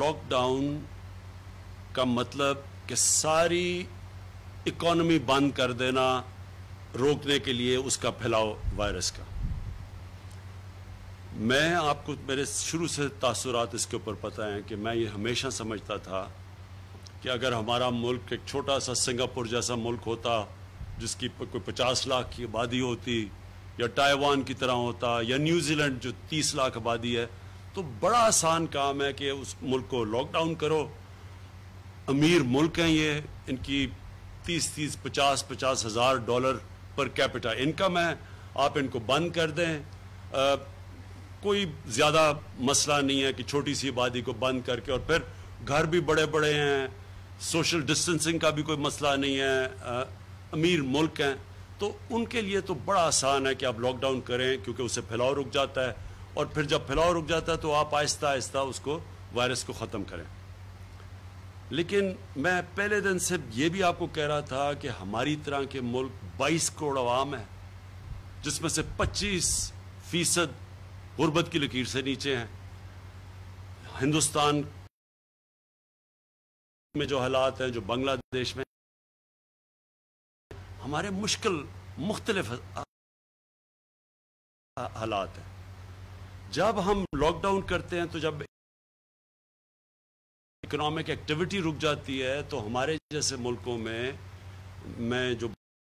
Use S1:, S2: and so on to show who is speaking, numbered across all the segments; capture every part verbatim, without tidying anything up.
S1: Lock down کا مطلب کہ ساری اکانومی بند کر دینا روکنے کے لیے اس کا پھیلاؤ وائرس کا. میں آپ کو میرے شروع سے تاثرات اس کے اوپر پتہ ہیں کہ میں یہ ہمیشہ سمجھتا تھا کہ اگر ہمارا ملک ایک چھوٹا سا سنگاپور جیسا ملک ہوتا جس کی کوئی پچاس لاکھ کی آبادی ہوتی، یا تائیوان کی طرح ہوتا، یا نیوزی لینڈ جو تیس لاکھ آبادی ہے، تو بڑا آسان کام ہے کہ اس ملک کو لاک ڈاؤن کرو. امیر ملک ہیں یہ، ان کی تیس تیس پچاس پچاس ہزار ڈالر پر کیپٹا انکم ہے، آپ ان کو بند کر دیں. آ, کوئی زیادہ مسئلہ نہیں ہے کہ چھوٹی سی آبادی کو بند کر کے، اور پھر گھر بھی بڑے بڑے ہیں، سوشل ڈسٹنسنگ کا بھی کوئی مسئلہ نہیں ہے، آ, امیر ملک ہیں، تو ان کے لیے تو بڑا آسان ہے کہ آپ لاک ڈاؤن کریں کیونکہ اسے پھیلاؤ رک جاتا ہے، اور پھر جب پھیلاؤ رک جاتا ہے تو آپ آہستہ آہستہ اس کو وائرس کو ختم کریں. لیکن میں پہلے دن سے یہ بھی آپ کو کہہ رہا تھا کہ ہماری طرح کے ملک بائیس کروڑ عوام ہیں، جس میں سے پچیس فیصد غربت کی لکیر سے نیچے ہیں. ہندوستان میں جو حالات ہیں، جو بنگلہ دیش میں، ہمارے مشکل مختلف حالات ہیں. جب ہم لاک ڈاؤن کرتے ہیں تو جب اکنامک ایکٹیویٹی رک جاتی ہے تو ہمارے جیسے ملکوں میں، میں جو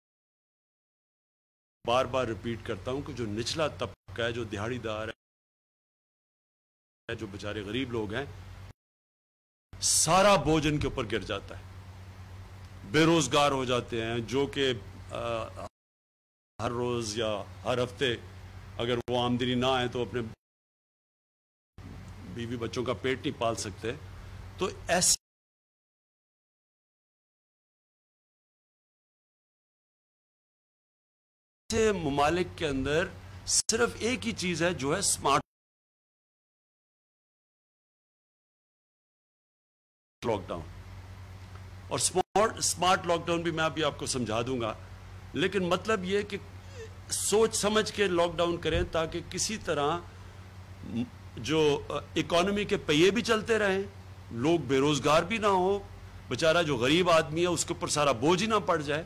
S1: بار بار ریپیٹ کرتا ہوں کہ جو نچلا طبقہ ہے، جو دہاڑی دار ہے، جو بیچارے غریب لوگ ہیں، سارا بوجھ ان کے اوپر گر جاتا ہے. بے روزگار ہو جاتے ہیں، جو کہ ہر روز یا ہر ہفتے اگر وہ آمدنی نہ آئے تو اپنے بیوی بچوں کا پیٹ نہیں پال سکتے. تو ایسے ممالک کے اندر صرف ایک ہی چیز ہے جو ہے سمارٹ لاک ڈاؤن. اور سمارٹ سمارٹ لاک ڈاؤن بھی میں ابھی آپ کو سمجھا دوں گا، لیکن مطلب یہ کہ سوچ سمجھ کے لاک ڈاؤن کریں تاکہ کسی طرح جو اکانومی کے پہیے بھی چلتے رہیں، لوگ بے روزگار بھی نہ ہو، بیچارہ جو غریب آدمی ہے اس کے اوپر سارا بوجھ ہی نہ پڑ جائے.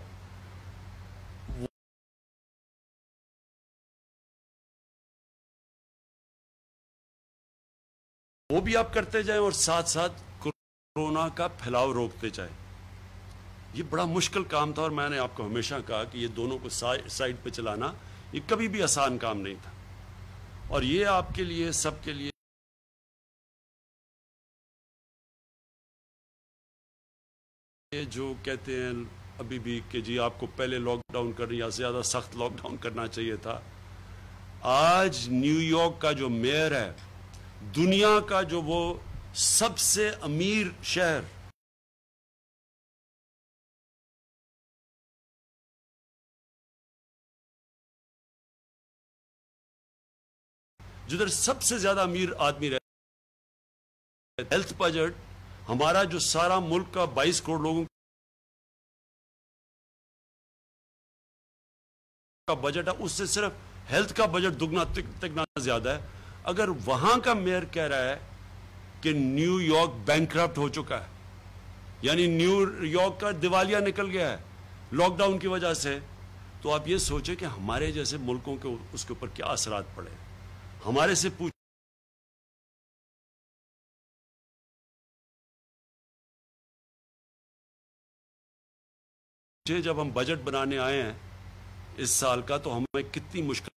S1: وہ بھی آپ کرتے جائیں اور ساتھ ساتھ کورونا کا پھیلاؤ روکتے جائیں. یہ بڑا مشکل کام تھا، اور میں نے آپ کو ہمیشہ کہا کہ یہ دونوں کو سائیڈ پہ چلانا یہ کبھی بھی آسان کام نہیں تھا. اور یہ آپ کے لیے، سب کے لیے جو کہتے ہیں ابھی بھی کہ جی آپ کو پہلے لاک ڈاؤن کرنا یا زیادہ سخت لاک ڈاؤن کرنا چاہیے تھا. آج نیو یارک کا جو میئر ہے، دنیا کا جو وہ سب سے امیر شہر، جدھر سب سے زیادہ امیر آدمی رہتا ہے، ہیلتھ بجٹ ہمارا جو سارا ملک کا بائیس کروڑ لوگوں کا بجٹ ہے، اس سے صرف ہیلتھ کا بجٹ دگنا تگنا زیادہ ہے. اگر وہاں کا میئر کہہ رہا ہے کہ نیو یارک بینکرپٹ ہو چکا ہے، یعنی نیو یارک کا دیوالیہ نکل گیا ہے لاک ڈاؤن کی وجہ سے، تو آپ یہ سوچیں کہ ہمارے جیسے ملکوں کے اس کے اوپر کیا اثرات پڑے. ہمارے سے پوچھ جب ہم بجٹ بنانے آئے ہیں اس سال کا تو ہمیں کتنی مشکل،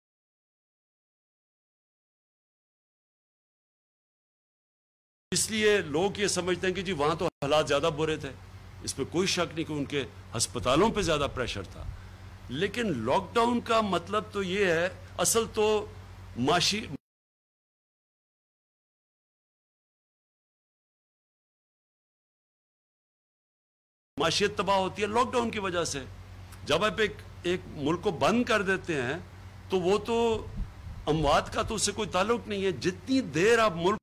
S1: اس لیے لوگ یہ سمجھتے ہیں کہ جی وہاں تو حالات زیادہ برے تھے، اس پہ کوئی شک نہیں کہ ان کے ہسپتالوں پہ زیادہ پریشر تھا. لیکن لاک ڈاؤن کا مطلب تو یہ ہے، اصل تو معاشی معاشیت تباہ ہوتی ہے لاک ڈاؤن کی وجہ سے. جب آپ ایک ایک ملک کو بند کر دیتے ہیں تو وہ تو اموات کا تو اس سے کوئی تعلق نہیں ہے. جتنی دیر آپ ملک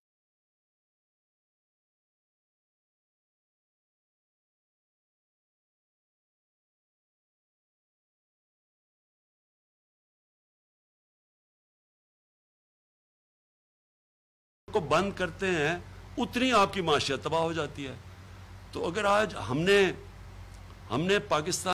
S1: کو بند کرتے ہیں اتنی آپ کی معاشیت تباہ ہو جاتی ہے. تو اگر آج ہم نے ہم نے پاکستان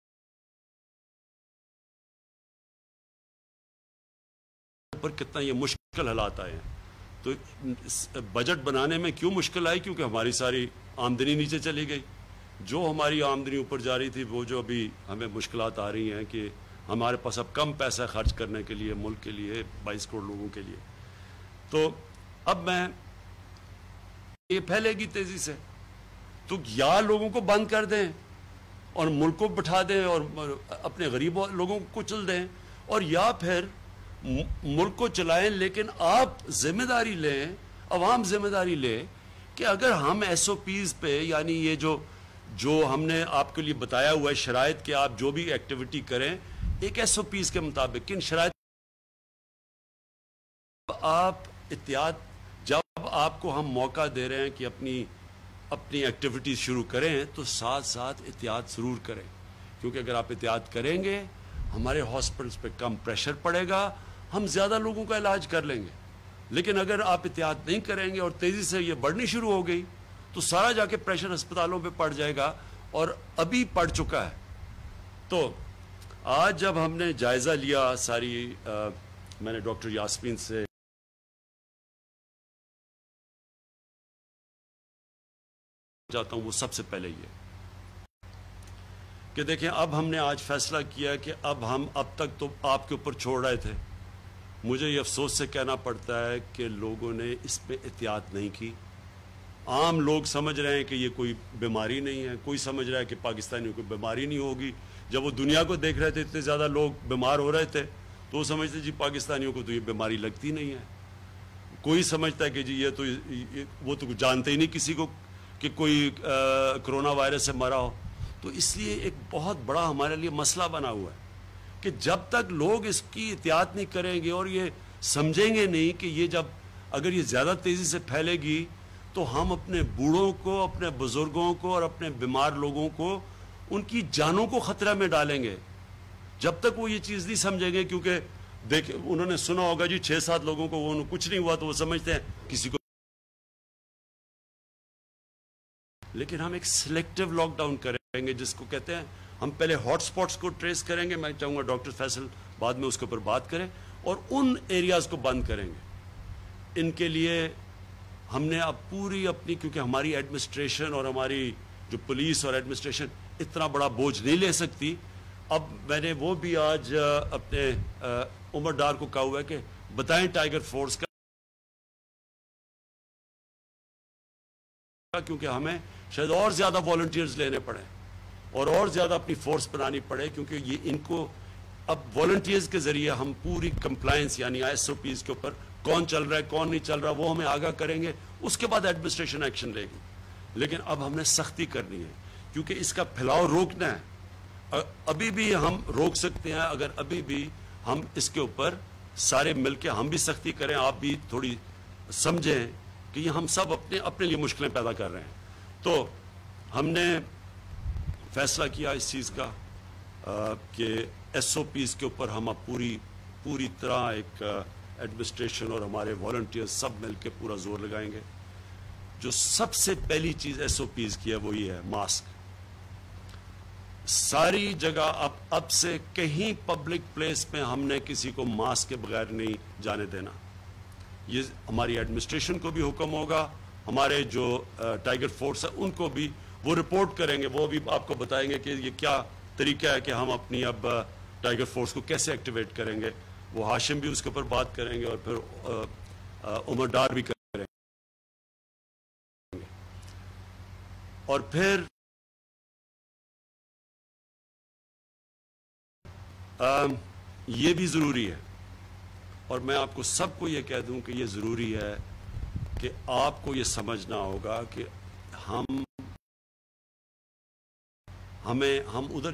S1: پر کتنا یہ مشکل حالات آئے ہیں، تو بجٹ بنانے میں کیوں مشکل آئی؟ کیونکہ ہماری ساری آمدنی نیچے چلی گئی. جو ہماری آمدنی اوپر جا رہی تھی، وہ جو ابھی ہمیں مشکلات آ رہی ہیں کہ ہمارے پاس اب کم پیسہ خرچ کرنے کے لیے ملک کے لیے، بائیس کروڑ لوگوں کے لیے. تو اب میں یہ پھیلے گی تیزی سے، تو یا لوگوں کو بند کر دیں اور ملک کو بٹھا دیں اور اپنے غریب لوگوں کو کچل دیں، اور یا پھر ملک کو چلائیں لیکن آپ ذمہ داری لیں، عوام ذمہ داری لے کہ اگر ہم ایس او پیز پہ، یعنی یہ جو جو ہم نے آپ کے لیے بتایا ہوا ہے شرائط کہ آپ جو بھی ایکٹیویٹی کریں ایک ایس او پیز کے مطابق، کن شرائط آپ احتیاط، جب آپ کو ہم موقع دے رہے ہیں کہ اپنی اپنی ایکٹیویٹیز شروع کریں تو ساتھ ساتھ احتیاط ضرور کریں. کیونکہ اگر آپ احتیاط کریں گے ہمارے ہاسپٹلس پہ کم پریشر پڑے گا، ہم زیادہ لوگوں کا علاج کر لیں گے. لیکن اگر آپ احتیاط نہیں کریں گے اور تیزی سے یہ بڑھنی شروع ہو گئی تو سارا جا کے پریشر ہسپتالوں پہ پڑ جائے گا، اور ابھی پڑ چکا ہے. تو آج جب ہم نے جائزہ لیا ساری، آ, میں نے ڈاکٹر یاسمین سے چاہتا ہوں وہ سب سے پہلے یہ کہ دیکھیں اب ہم نے آج فیصلہ کیا کہ اب ہم اب تک تو آپ کے اوپر چھوڑ رہے تھے. مجھے یہ افسوس سے کہنا پڑتا ہے کہ لوگوں نے اس پہ احتیاط نہیں کی. عام لوگ سمجھ رہے ہیں کہ یہ کوئی بیماری نہیں ہے، کوئی سمجھ رہا ہے کہ پاکستانیوں کو بیماری نہیں ہوگی. جب وہ دنیا کو دیکھ رہے تھے اتنے زیادہ لوگ بیمار ہو رہے تھے تو وہ سمجھتے جی پاکستانیوں کو تو یہ بیماری لگتی نہیں ہے. کوئی سمجھتا ہے کہ جی یہ تو وہ تو جانتے ہی نہیں کسی کو کہ کوئی کرونا وائرس سے مرا ہو. تو اس لیے ایک بہت بڑا ہمارے لیے مسئلہ بنا ہوا ہے کہ جب تک لوگ اس کی احتیاط نہیں کریں گے اور یہ سمجھیں گے نہیں کہ یہ جب اگر یہ زیادہ تیزی سے پھیلے گی تو ہم اپنے بوڑھوں کو، اپنے بزرگوں کو اور اپنے بیمار لوگوں کو، ان کی جانوں کو خطرہ میں ڈالیں گے. جب تک وہ یہ چیز نہیں سمجھیں گے، کیونکہ دیکھ انہوں نے سنا ہوگا جی چھ سات لوگوں کو وہ کچھ نہیں ہوا تو وہ سمجھتے ہیں کسی کو. لیکن ہم ایک سلیکٹیو لاک ڈاؤن کریں گے جس کو کہتے ہیں، ہم پہلے ہاٹ سپاٹس کو ٹریس کریں گے. میں چاہوں گا ڈاکٹر فیصل بعد میں اس کے اوپر بات کریں، اور ان ایریاز کو بند کریں گے. ان کے لیے ہم نے اب پوری اپنی، کیونکہ ہماری ایڈمنسٹریشن اور ہماری جو پولیس اور ایڈمنسٹریشن اتنا بڑا بوجھ نہیں لے سکتی. اب میں نے وہ بھی آج اپنے عمر ڈار کو کہا ہوا ہے کہ بتائیں ٹائیگر فورس کا، کیونکہ ہمیں شاید اور زیادہ والنٹیئرز لینے پڑے اور اور زیادہ اپنی فورس بنانی پڑے، کیونکہ یہ ان کو اب والنٹیئرز کے ذریعے ہم پوری کمپلائنس یعنی ایس او پیز کے اوپر کون چل رہا ہے کون نہیں چل رہا وہ ہمیں آگاہ کریں گے. اس کے بعد ایڈمنسٹریشن ایکشن لے گی. لیکن اب ہم نے سختی کرنی ہے کیونکہ اس کا پھیلاؤ روکنا ہے. ابھی بھی ہم روک سکتے ہیں اگر ابھی بھی ہم اس کے اوپر سارے مل کے ہم بھی سختی کریں، آپ بھی تھوڑی سمجھیں کہ یہ ہم سب اپنے اپنے لیے مشکلیں پیدا کر رہے ہیں. تو ہم نے فیصلہ کیا اس چیز کا کہ ایس او پیز کے اوپر ہم اب پوری پوری طرح ایک ایڈمنسٹریشن اور ہمارے والنٹیئر سب مل کے پورا زور لگائیں گے. جو سب سے پہلی چیز ایس او پیز کی ہے وہ یہ ہے ماسک. ساری جگہ اب اب سے کہیں پبلک پلیس میں ہم نے کسی کو ماسک کے بغیر نہیں جانے دینا. یہ ہماری ایڈمنسٹریشن کو بھی حکم ہوگا، ہمارے جو ٹائیگر فورس ہے ان کو بھی وہ رپورٹ کریں گے، وہ بھی آپ کو بتائیں گے کہ یہ کیا طریقہ ہے کہ ہم اپنی اب ٹائیگر فورس کو کیسے ایکٹیویٹ کریں گے. وہ ہاشم بھی اس کے اوپر بات کریں گے اور پھر عمر ڈار بھی کریں گے. اور پھر یہ بھی ضروری ہے، اور میں آپ کو سب کو یہ کہہ دوں کہ یہ ضروری ہے کہ آپ کو یہ سمجھنا ہوگا کہ ہم ہمیں ہم ادھر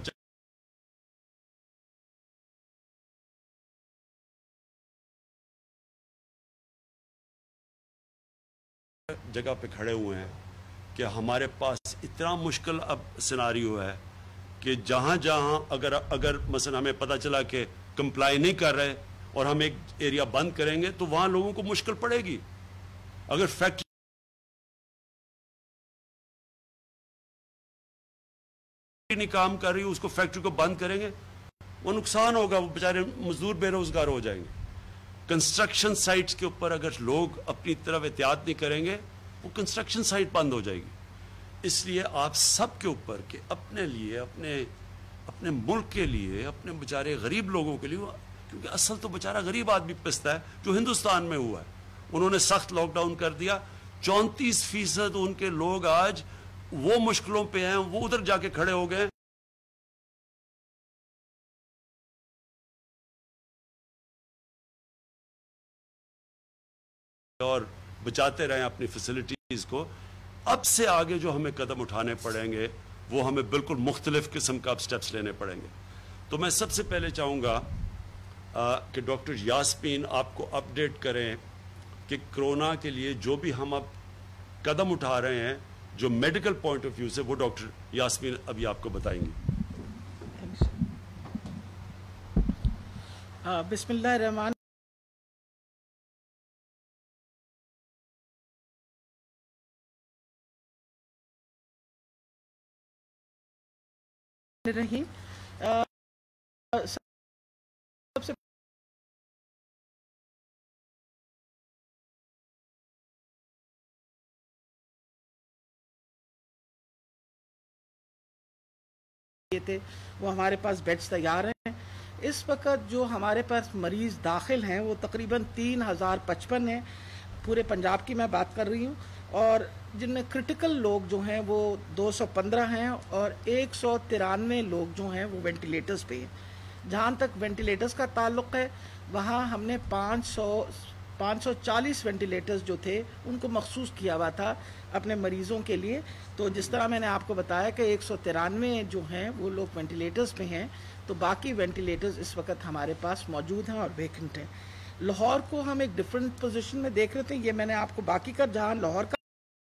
S1: جگہ پہ کھڑے ہوئے ہیں کہ ہمارے پاس اتنا مشکل اب سیناریو ہے کہ جہاں جہاں اگر اگر مثلا ہمیں پتہ چلا کہ کمپلائی نہیں کر رہے اور ہم ایک ایریا بند کریں گے تو وہاں لوگوں کو مشکل پڑے گی. اگر فیکٹری نہیں کام کر رہی اس کو فیکٹری کو بند کریں گے، وہ نقصان ہوگا، وہ بیچارے مزدور بے روزگار ہو جائیں گے۔ کنسٹرکشن سائٹس کے اوپر اگر لوگ اپنی طرف احتیاط نہیں کریں گے وہ کنسٹرکشن سائٹ بند ہو جائے گی۔ اس لیے آپ سب کے اوپر کہ اپنے لیے، اپنے اپنے ملک کے لیے، اپنے بیچارے غریب لوگوں کے لیے، کیونکہ اصل تو بیچارہ غریب آدمی پستا ہے جو ہندوستان میں ہوا ہے۔ انہوں نے سخت لاک ڈاؤن کر دیا، چونتیس فیصد ان کے لوگ آج وہ مشکلوں پہ ہیں، وہ ادھر جا کے کھڑے ہو گئے۔ اور بچاتے رہیں اپنی فیسلٹیز کو۔ اب سے آگے جو ہمیں قدم اٹھانے پڑیں گے وہ ہمیں بالکل مختلف قسم کا سٹیپس لینے پڑیں گے۔ تو میں سب سے پہلے چاہوں گا کہ ڈاکٹر یاسمین آپ کو اپڈیٹ کریں کہ کرونا کے لیے جو بھی ہم اب قدم اٹھا رہے ہیں جو میڈیکل پوائنٹ آف ویو سے، وہ ڈاکٹر یاسمین ابھی آپ کو بتائیں گی۔
S2: بسم اللہ الرحمن الرحیم۔ سب سے تھے وہ ہمارے پاس بیڈز تیار ہیں۔ اس وقت جو ہمارے پاس مریض داخل ہیں وہ تقریباً تین ہزار پچپن ہیں، پورے پنجاب کی میں بات کر رہی ہوں، اور جن میں کرٹیکل لوگ جو ہیں وہ دو سو پندرہ ہیں اور ایک سو ترانوے لوگ جو ہیں وہ وینٹیلیٹرز پہ ہیں۔ جہاں تک وینٹیلیٹرز کا تعلق ہے وہاں ہم نے پانچ سو پانچ سو چالیس وینٹیلیٹرز جو تھے ان کو مخصوص کیا ہوا تھا اپنے مریضوں کے لیے۔ تو جس طرح میں نے آپ کو بتایا کہ ایک سو ترانوے جو ہیں وہ لوگ وینٹیلیٹرز پہ ہیں، تو باقی وینٹیلیٹرز اس وقت ہمارے پاس موجود ہیں اور ویکنٹ ہیں۔ لاہور کو ہم ایک ڈیفرنٹ پوزیشن میں دیکھ رہے تھے، یہ میں نے آپ کو باقی کا جہاں لاہور کا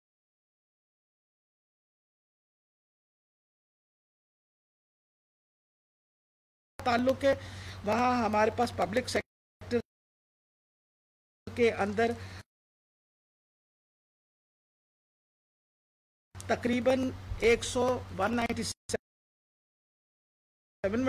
S2: تعلق ہے وہاں ہمارے پاس پبلک سیکٹر کے اندر تقریباً ایک سو ون نائنٹی سیون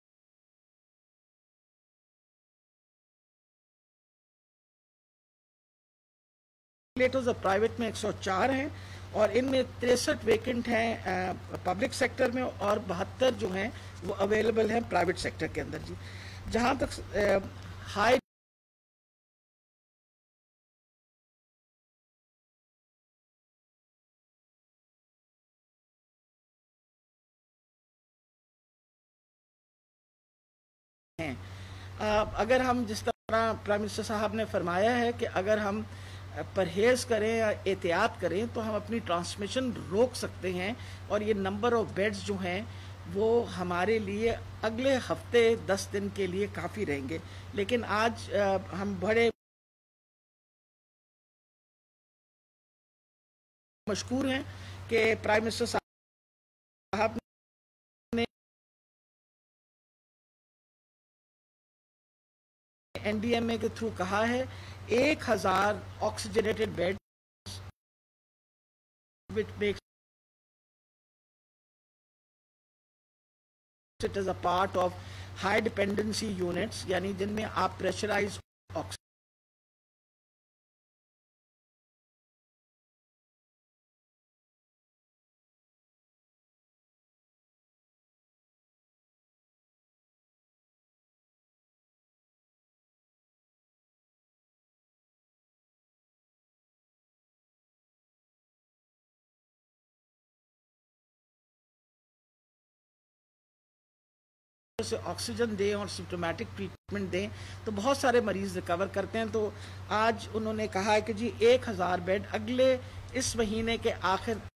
S2: وینٹیلیٹرز اور پرائیویٹ میں ایک سو چار ہیں، اور ان میں تریسٹھ ویکنٹ ہیں پبلک سیکٹر میں اور بہتر جو ہیں وہ اویلیبل ہیں پرائیویٹ سیکٹر کے اندر۔ جی جہاں تک ہائی ہیں، اگر ہم جس طرح پرائم منسٹر صاحب نے فرمایا ہے کہ اگر ہم پرہیز کریں یا احتیاط کریں تو ہم اپنی ٹرانسمیشن روک سکتے ہیں، اور یہ نمبر آف بیڈز جو ہیں وہ ہمارے لیے اگلے ہفتے دس دن کے لیے کافی رہیں گے۔ لیکن آج ہم بڑے مشکور ہیں کہ پرائم منسٹر صاحب نے این ڈی ایم اے کے تھرو کہا ہے ایک ہزار oxygenated bed which makes it as a part of high dependency units، یعنی جن میں آپ پریشرائز آکسیجن سے آکسیجن دیں اور سمپٹومیٹک ٹریٹمنٹ دیں تو بہت سارے مریض ریکور کرتے ہیں۔ تو آج انہوں نے کہا ہے کہ جی ایک ہزار بیڈ اگلے اس مہینے کے آخر